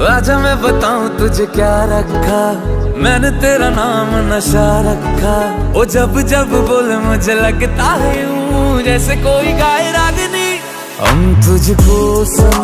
आजा मैं बताऊं तुझे क्या रखा, मैंने तेरा नाम नशा रखा। ओ जब जब बोले मुझे लगता है यूं जैसे कोई गाए रागनी। हम तुझको